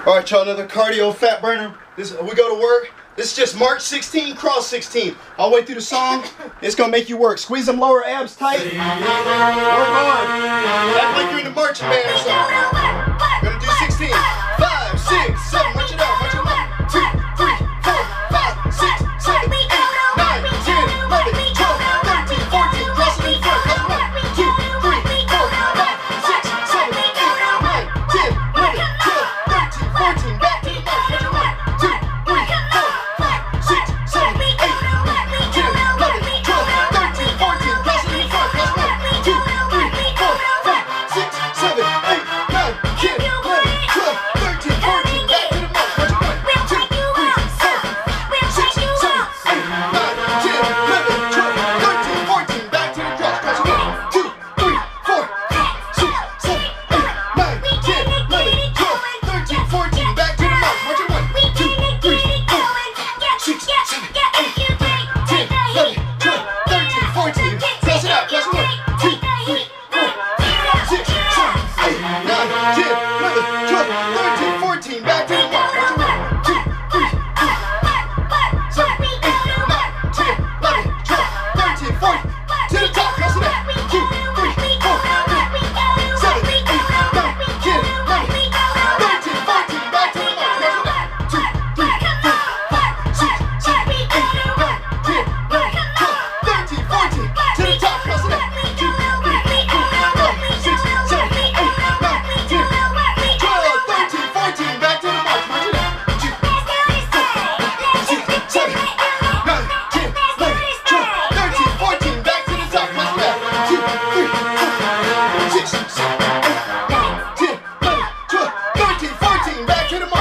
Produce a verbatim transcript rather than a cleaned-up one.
All right, y'all, another cardio fat burner. This we go to work. This is just march sixteen, cross sixteen. All the way through the song. It's gonna make you work. Squeeze them lower abs tight. Work hard. Act like you're in the marching band or something. Gonna do sixteen. Five, six, seven. March it out. March it out. Two, three, four, five, six, seven, eight, nine, ten, eleven, twelve, thirteen, fourteen. Cross it in front. Cross it one, two, three, four, five, six, seven, eight, nine, ten, eleven, twelve, thirteen, fourteen. Back to the march. March it one, two, three, four, five, six, seven, eight, nine, ten, eleven, twelve, thirteen, fourteen. Cross it in front. Cross one, two, three, four, five, six, seven, eight, nine, ten, eleven, twelve, thirteen, fourteen. Back to the march. March it one, two, three, four, six, seven, eight, nine, ten, eleven, twelve, thirteen, fourteen. Back to the cross. Cross it one, two, three, four, five, six, seven, eight, nine, ten, eleven, twelve, thirteen, fourteen. Back to the march. March it one, two, three, four, six, seven, eight, nine, ten, eleven, twelve, thirteen, fourteen. Cross it out. Cross it one, two, three, four, six, seven, eight, nine, ten, eleven, twelve, thirteen, fourteen. Back to the march. March it one, two, three, four, seven, eight, nine, ten, eleven, twelve, thirteen, fourteen. To the top. Cross it out. Two, three, four, seven, eight, nine, ten, eleven, thirteen, fourteen. Back to the march. March it out. Two, three, four, five, six, seven, eight, nine, ten, eleven, twelve, thirteen, fourteen. To the top. Cross it out. Two, three, four, five, six, seven, eight, nine, ten, twelve, thirteen, fourteen. Back to the march. March it out. Two, four, six, seven, nine, ten, eleven, twelve, thirteen, fourteen. Back to the top. Cross it out. Two, three, four, six, seven, eight, nine, ten, eleven, twelve, thirteen, fourteen. Back to the march.